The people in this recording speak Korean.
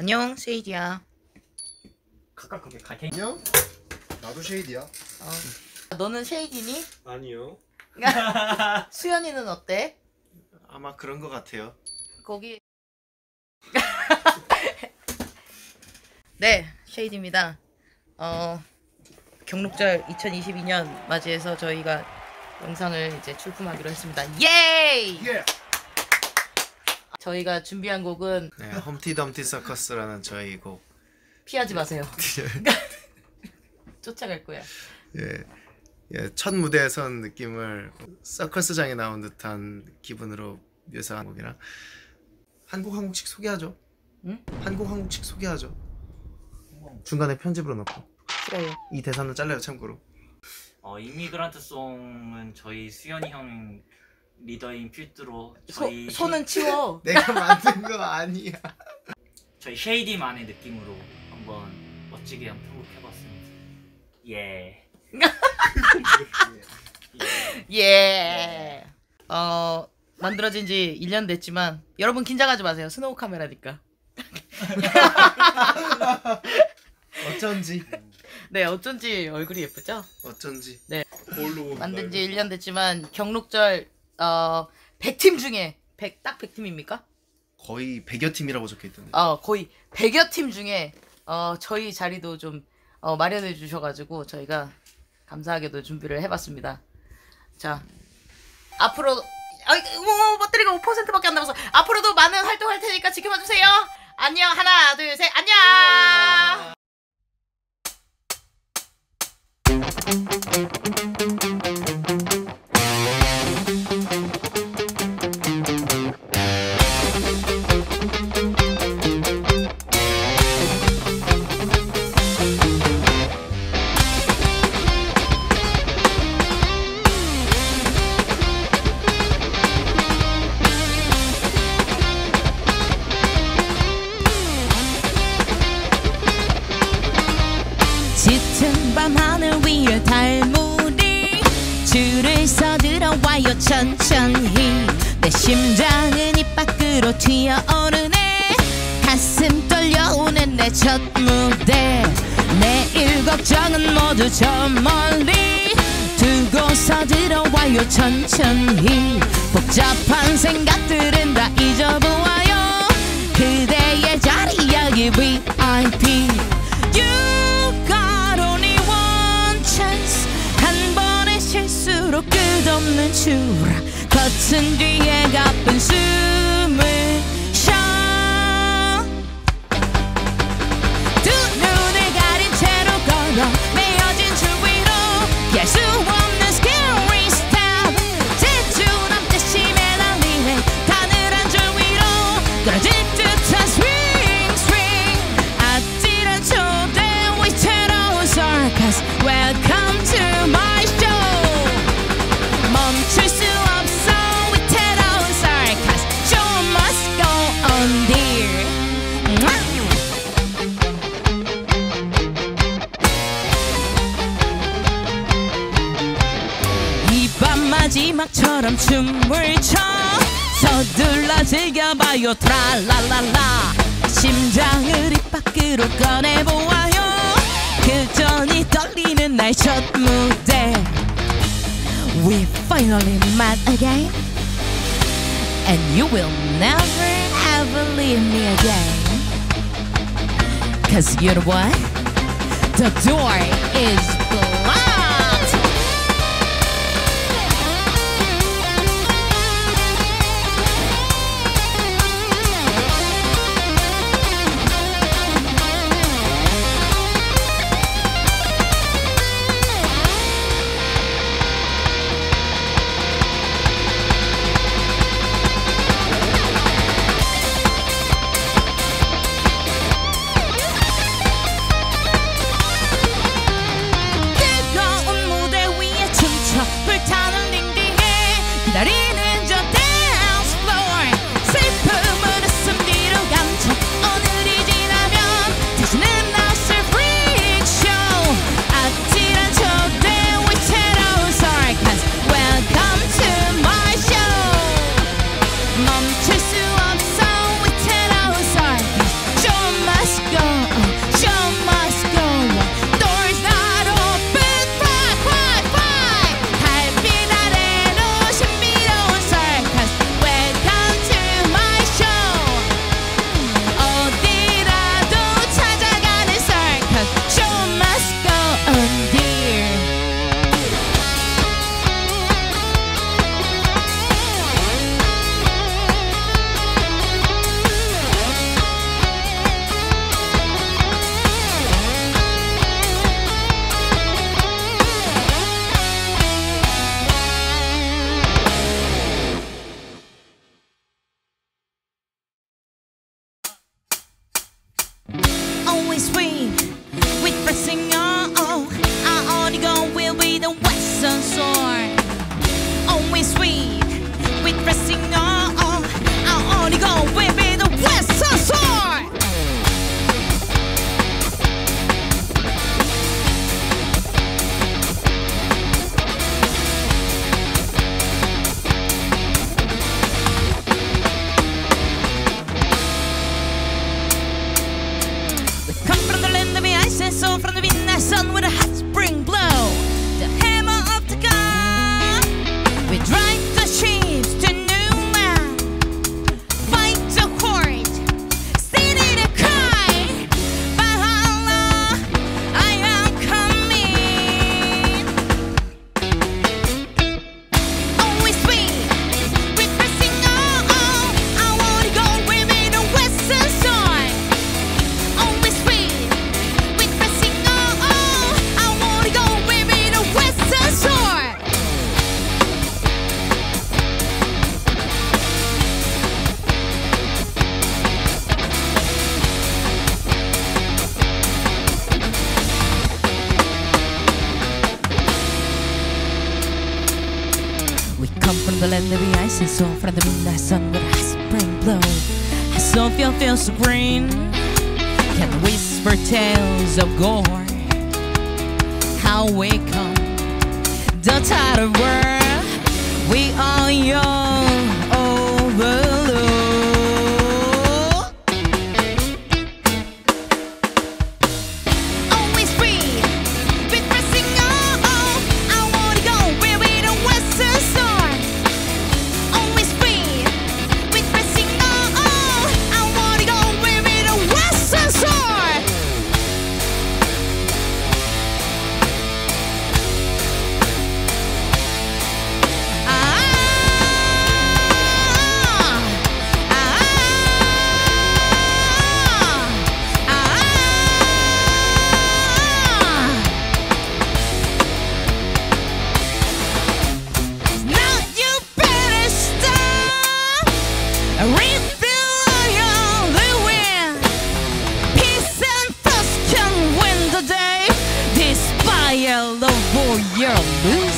안녕, 셰이디야. 가깝게 갈게. 안녕? 나도 셰이디야. 너는 셰이디니? 아니요. 수연이는 어때? 아마 그런 것 같아요. 거기. 네, 셰이디입니다. 경록절 2022년 맞이해서 저희가 영상을 이제 출품하기로 했습니다. 예이! 예! 저희가 준비한 곡은 네, 험티 덤티 서커스라는 저희 곡. 피하지 마세요. 쫓아갈 거야. 예, 첫 무대에 선 느낌을 서커스장에 나온 듯한 기분으로 묘사한 곡이라 한 곡씩 소개하죠. 응? 한 곡씩 소개하죠. 중간에 편집으로 넣고. 싫어요. 이 대사는 잘라요, 참고로. 이미그란트 송은 저희 수연이 형 리더인 필두로 저희 손은 치워. 내가 만든 거 아니야. 저희 쉐이디만의 느낌으로 한번 멋지게 한번 편곡해봤습니다. 예. 예. 만들어진 지 1년 됐지만 여러분 긴장하지 마세요. 스노우 카메라니까. 어쩐지. 네, 어쩐지 얼굴이 예쁘죠? 어쩐지. 네. 뭘로 만든 지 1년 됐지만 경록절 100팀 중에 딱 100팀입니까? 거의 100여 팀이라고 적혀있던데. 거의 100여 팀 중에 저희 자리도 좀 마련해 주셔가지고 저희가 감사하게도 준비를 해봤습니다. 자, 앞으로 배터리가 5%밖에 안 남아서 앞으로도 많은 활동할 테니까 지켜봐 주세요. 안녕. 하나, 둘, 셋. 안녕. 짙은 밤 하늘 위에 달무리 줄을 서들어와요 천천히 내 심장은 입 밖으로 튀어오르네 가슴 떨려오는 내 첫 무대 내일 걱정은 모두 저 멀리 두고 서들어와요 천천히 복잡한 생각들은 다 잊어보아요 그대의 자리 여기 VIP 한 번의 실수로 끝없는 추락 거친 뒤에 가쁜 숨을 쉬어 두 눈을 가린 채로 걸어 메어진 줄 위로 피할 수 없는 scary step 질주남 듯이 매달리네 가늘한 줄 위로 떨어질 듯한 swing swing 아찔한 초대 위태로운 circus welcome to my show 멈출 수 없어 위태로운 circus show must go on dear 이 밤 마지막처럼 춤을 춰 서둘러 즐겨봐요 트랄랄랄라 심장을 입 밖으로 꺼내보아요 여전히 떨리는 날 첫 무대 We finally met again And you will never ever leave me again Cause you know what? The door is locked pressing on. Our only goal will be the western sword. Always sweet, with pressing on. Our only goal will be the western sword. So from the midnight sun with a hot spring blow, the hammer of the god, we drive the ships to new land, fight the horde, steady the cry, Valhalla, I am coming. Always sweet, with pressing on, I wanna go with me the western side. Always sweet. From the land of the ice and so from the midnight sun with a spring blow. I so feel so green, can whisper tales of gore. How we come, the tired world, we are young overload. Always free, with pressing on. I wanna go where we the western side. Always free, with pressing on. I wanna go where we the western side. Now you better stop. Refill your wind. Peace and trust can win the day. Despite love for your mood.